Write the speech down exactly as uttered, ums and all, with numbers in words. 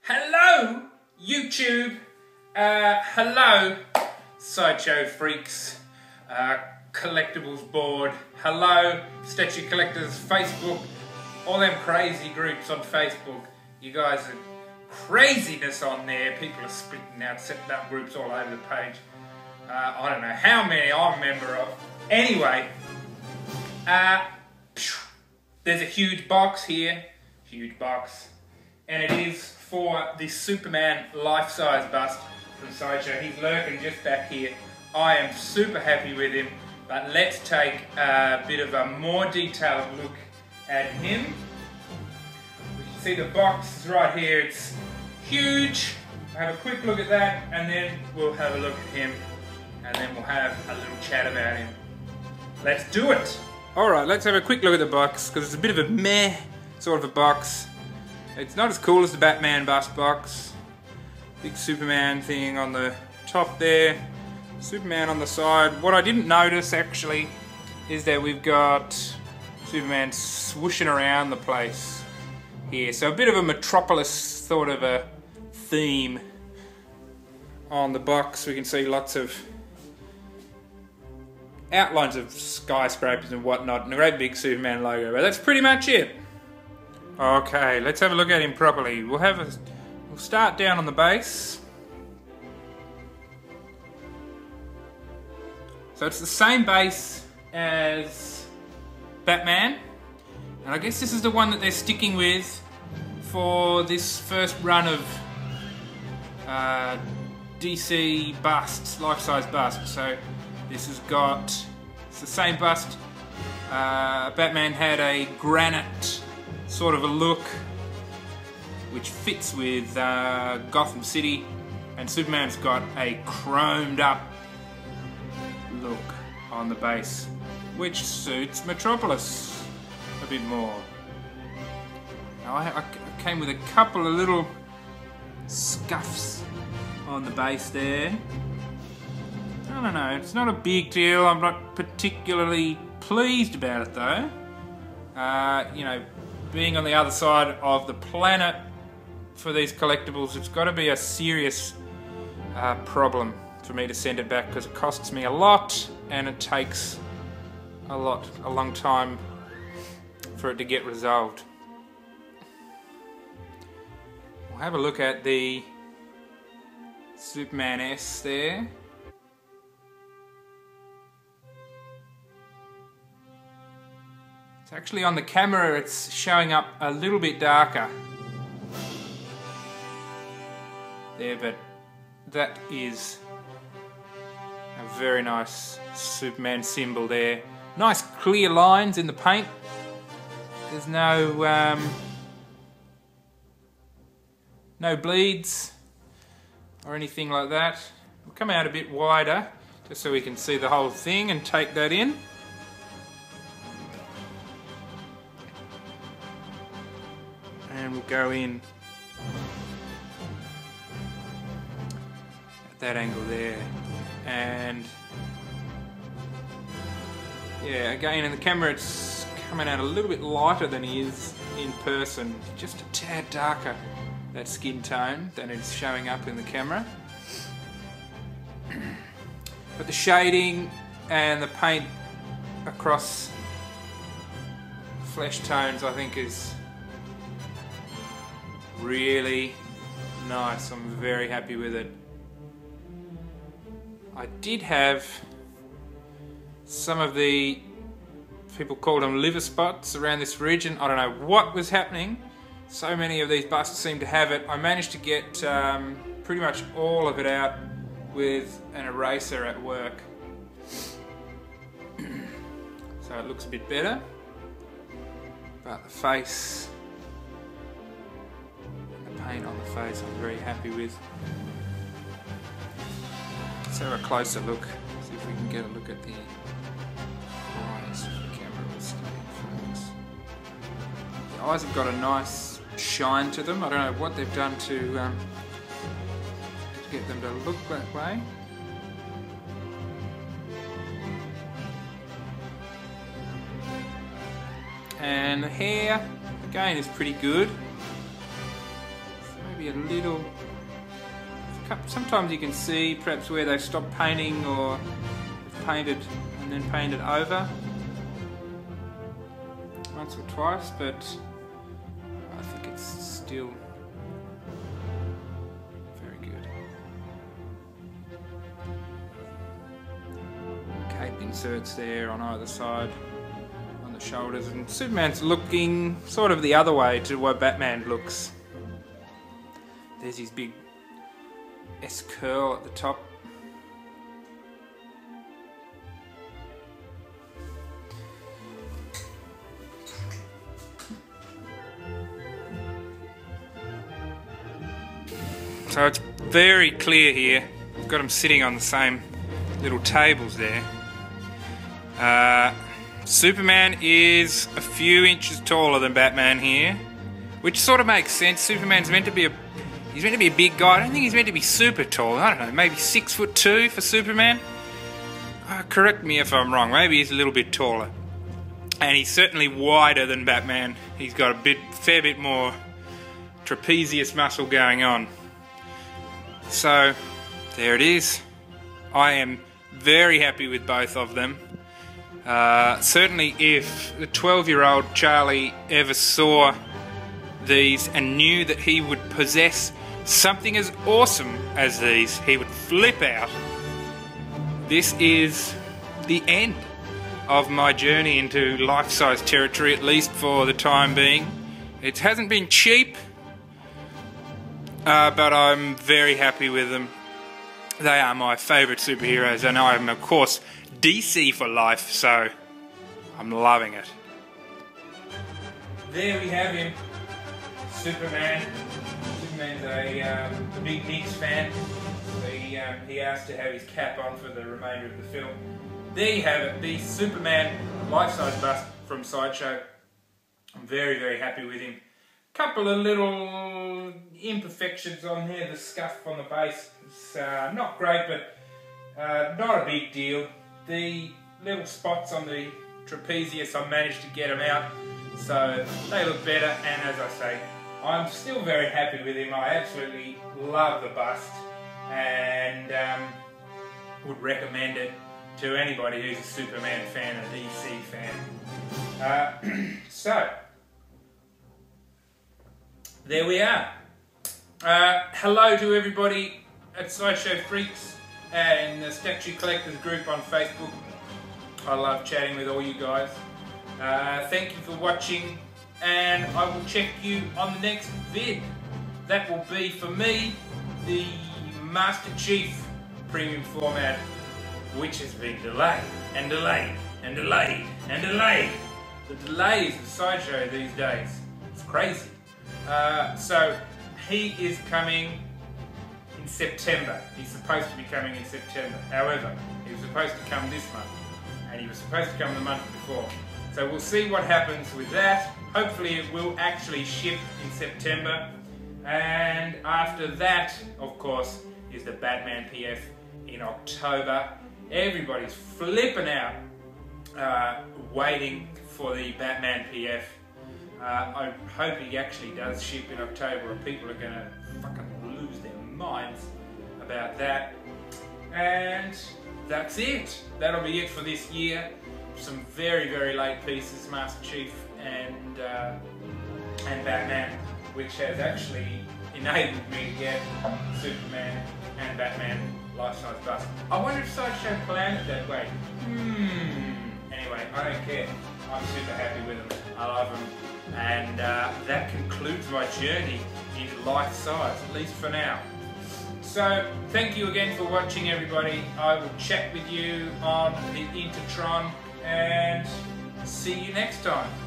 Hello, YouTube. Uh, hello, Sideshow Freaks, uh, Collectibles Board. Hello, Statue Collectors Facebook. All them crazy groups on Facebook. You guys are craziness on there. People are splitting out, setting up groups all over the page. Uh, I don't know how many I'm a member of. Anyway, uh, there's a huge box here. Huge box. And it is for the Superman life-size bust from Sideshow. He's lurking just back here. I am super happy with him, but let's take a bit of a more detailed look at him. We can see the box is right here. It's huge. We'll have a quick look at that, and then we'll have a look at him, and then we'll have a little chat about him. Let's do it. All right, let's have a quick look at the box, because it's a bit of a meh sort of a box. It's not as cool as the Batman bust box. Big Superman thing on the top there. Superman on the side. What I didn't notice actually is that we've got Superman swooshing around the place here. So a bit of a Metropolis sort of a theme on the box. We can see lots of outlines of skyscrapers and whatnot, and a great big Superman logo. But that's pretty much it. Okay, let's have a look at him properly. We'll have a, we'll start down on the base. So it's the same base as Batman, and I guess this is the one that they're sticking with for this first run of uh, D C busts, life-size busts. So this has got, it's the same bust. Uh, Batman had a granite sort of a look which fits with uh, Gotham City, and Superman's got a chromed up look on the base which suits Metropolis a bit more. Now I, I came with a couple of little scuffs on the base there. I don't know, it's not a big deal. I'm not particularly pleased about it though. Uh, you know, being on the other side of the planet for these collectibles, it's got to be a serious uh, problem for me to send it back, because it costs me a lot and it takes a lot, a long time for it to get resolved. We'll have a look at the Superman S there. It's actually on the camera, it's showing up a little bit darker there, but that is a very nice Superman symbol there. Nice clear lines in the paint. There's no um, no bleeds or anything like that. We'll come out a bit wider just so we can see the whole thing and take that in. And we'll go in at that angle there, and yeah, again in the camera it's coming out a little bit lighter than he is in person, just a tad darker, that skin tone, than it's showing up in the camera. But the shading and the paint across flesh tones I think is really nice. I'm very happy with it. I did have some of the, people called them liver spots around this region. I don't know what was happening. So many of these busts seem to have it. I managed to get um, pretty much all of it out with an eraser at work. So it looks a bit better. But the face, paint on the face I'm very happy with. Let's have a closer look, see if we can get a look at the eyes. The camera will stay in focus. The eyes have got a nice shine to them. I don't know what they've done to, um, to get them to look that way. And the hair, again, is pretty good. maybe a little... Sometimes you can see perhaps where they've stopped painting or painted and then painted over once or twice, but I think it's still very good. Cape inserts there on either side, on the shoulders, and Superman's looking sort of the other way to what Batman looks. There's his big S curl at the top. So it's very clear here. I've got them sitting on the same little tables there. Uh, Superman is a few inches taller than Batman here, which sort of makes sense. Superman's meant to be a he's meant to be a big guy. I don't think he's meant to be super tall. I don't know, maybe six foot two for Superman. Uh, correct me if I'm wrong. Maybe he's a little bit taller, and he's certainly wider than Batman. He's got a bit, fair bit more trapezius muscle going on. So, there it is. I am very happy with both of them. Uh, certainly if the twelve-year-old Charlie ever saw these and knew that he would possess something as awesome as these, he would flip out. This is the end of my journey into life-size territory, at least for the time being. It hasn't been cheap. Uh, but I'm very happy with them. They are my favourite superheroes, and I'm of course D C for life, so I'm loving it. There we have him, Superman. Superman's a, um, a big Knicks fan. He, um, he asked to have his cap on for the remainder of the film. There you have it, the Superman life-size bust from Sideshow. I'm very, very happy with him. Couple of little imperfections on here, the scuff on the base. It's uh, not great, but uh, not a big deal. The little spots on the trapezius, I managed to get them out, so they look better. And as I say, I'm still very happy with him. I absolutely love the bust, and um, would recommend it to anybody who's a Superman fan, a D C fan. Uh, so. There we are. Uh, hello to everybody at Sideshow Freaks and the Statue Collectors group on Facebook. I love chatting with all you guys. Uh, thank you for watching, and I will check you on the next vid. That will be, for me, the Master Chief premium format, which has been delayed and delayed and delayed and delayed. The delays of Sideshow these days, it's crazy. Uh, so he is coming in September. He's supposed to be coming in September. However, he was supposed to come this month, and he was supposed to come the month before. So we'll see what happens with that. Hopefully it will actually ship in September. And after that, of course, is the Batman P F in October. Everybody's flipping out, uh, waiting for the Batman P F. Uh, I hope he actually does ship in October, or people are going to fucking lose their minds about that. And that's it. That'll be it for this year. Some very, very late pieces, Master Chief and uh, and Batman, which has actually enabled me to get Superman and Batman life-size bust. I wonder if Sideshow planned it that way. Hmm. Anyway, I don't care. I'm super happy with them. I love them. And uh, that concludes my journey into life size, at least for now. So, thank you again for watching, everybody. I will chat with you on the Intertron, and see you next time.